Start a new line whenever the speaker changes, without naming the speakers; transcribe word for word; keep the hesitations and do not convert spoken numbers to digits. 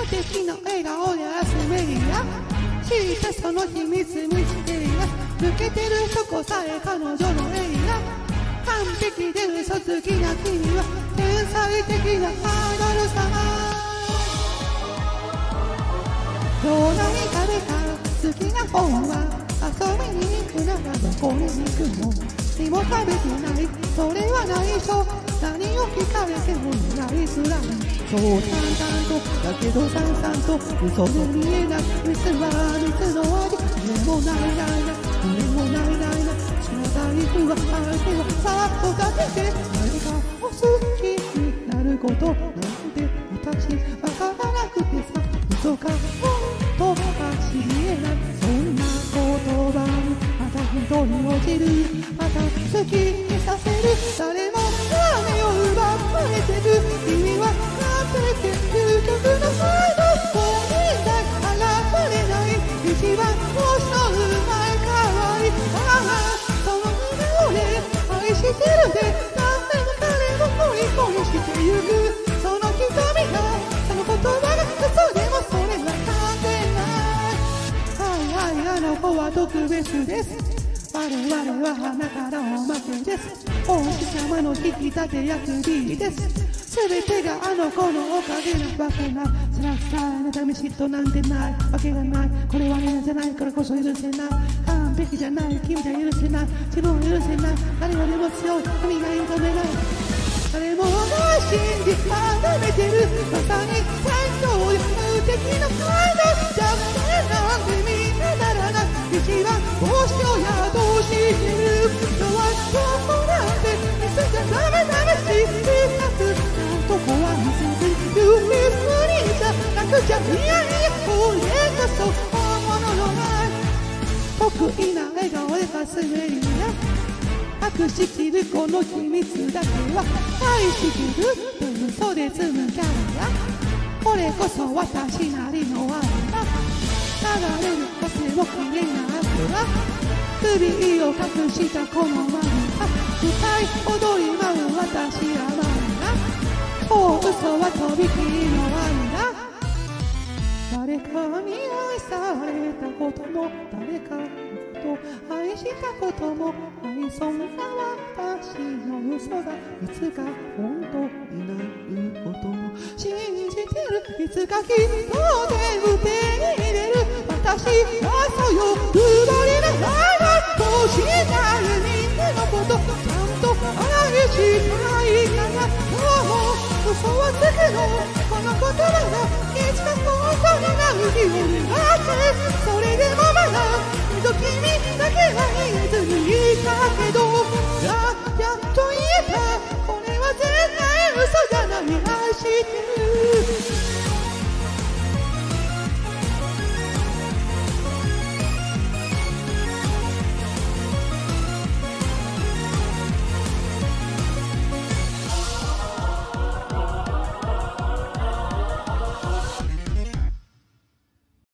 的な笑顔で遊べりや知ってその秘密見つけりや抜けてるとこさえ彼女のエリア完璧で嘘つきな君は天才的なアイドル様今日何食べた好きな本は遊びに行くならどこに行くの何も食べてないそれは内緒何を聞かれてもないすらそう淡々とだけどさんさんと嘘で見えない蜜は蜜の味夢もないないな夢もないないなその財布は相手はさっとかけて何かを好きになることなんて私わからなくてさ嘘か本当か知りえないそんな言葉にまた本当に落ちるまた好きにさせる誰も金を奪われてる君はなんて究極の才能もう一切現れない一番星のうまい可愛いああその胸をね愛してるで何でも彼も恋恋してゆくその瞳がその言葉が嘘でもそれは関係ないはいはいあの子は特別です我々は花からおまけです王子様の引き立て役 B です全てがあの子のおかげなわけない辛くさえ妬み嫉妬なんてないわけがないこれは許せないからこそ許せない完璧じゃない君じゃ許せない自分は許せない誰よりも強い君が認めない誰もが信じ固めてるまさに最強で無敵の才能じゃなんでみんなならない一番星を宿してる人はどこなんて見せちゃダメダメしなくなんとこは見せずユニフにじゃなくちゃいやいやこれこそ本物のない得意な笑顔でかすめりや隠しきるこの秘密だけは愛しきるって嘘で積むキャラやこれこそ私なりの愛だ流れる風もきれいな汗は首を隠したこのまま歌い踊り舞う私はまだもう嘘はとびきりの愛だ誰かに愛されたことも誰かのこと愛したこともないそんな私の嘘がいつか本当になることを信じてるいつかきっと手手に入れる私はそうよ奪りながらどうしないみんなのことちゃんと愛したいからどうも嘘はつくのこの言葉がいつか本当になる日を願ってそれ